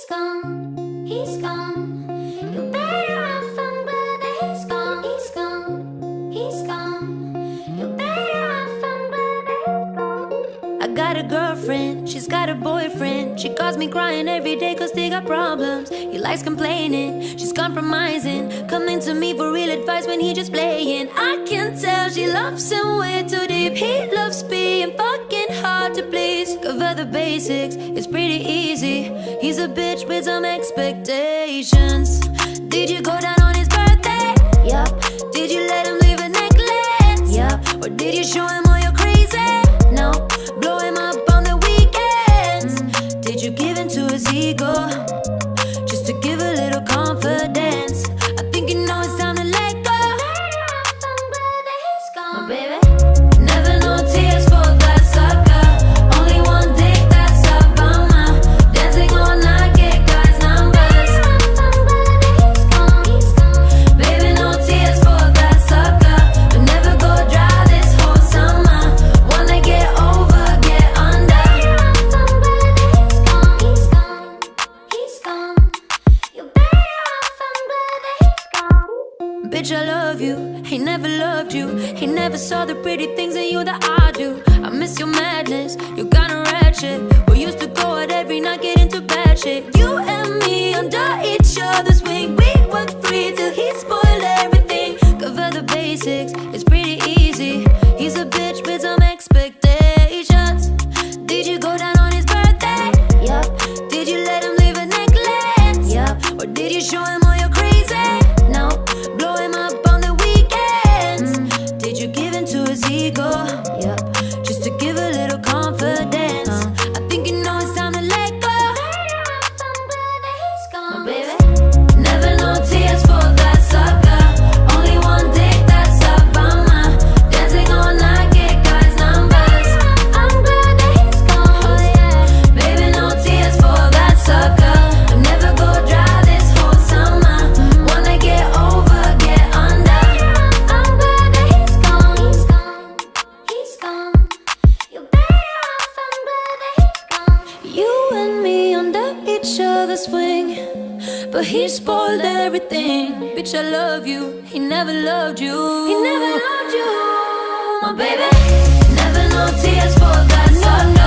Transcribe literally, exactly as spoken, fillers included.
gone, he's gone. You better run from brother, he's gone, he's gone, he's gone. You better run from brother, he's gone. I got a girlfriend, she's got a boyfriend. She calls me crying every day cause they got problems. He likes complaining, she's compromising, coming to me for real advice when he just playing. I can tell she loves him way too deep. He loves being fucking hard to please. Cover the basics, it's pretty easy. He's a bitch with some expectations. Did you go down on his birthday? Yup. Did you let him leave a necklace? Yup. Or did you show him all your crazy? No. Blow him up on the weekends? Mm. Did you give in to his ego? Just to give a little confidence. I think you know it's time to let go. He's gone, baby. Never no tears for that sucker. Only one dick, that's a bummer. Dancing all night, get guys' numbers. He's gone, he's gone. Baby, no tears for that sucker. But never go dry this whole summer. Wanna get over, get under. He's gone, he's gone, he's gone. You better run from brother, he's gone. Bitch, I love you. He never loved you. He never saw the pretty things in you that I do. I miss your madness. You got a ratchet. We used to go out every night, get into bad shit. You and me under each other's wing. We were free till he spoiled everything. Cover the basics, it's pretty easy. He's a bitch with some expectations. Did you go down on his birthday? Yup. Did you let him leave a necklace? Yup. Or did you show him all your crazy? No. Blow him up on the weekends? Mm. Did you give in to his ego? Yup. Just to give a little confidence. uh. I think you know it's time to let go. He's gone, baby. Never no tears for that sucker. Only one dick, that's a bummer. Dancing all night, get guys' numbers. I'm glad that he's gone, oh, yeah. Baby, no tears for that sucker. But never go dry this whole summer. Wanna get over, get under. I'm glad that he's gone, he's gone, he's gone. You better run from brother, he's gone. You and me under each other's wing, but he spoiled everything. Bitch, I love you. He never loved you. He never loved you, my baby. Never no tears for that sucker.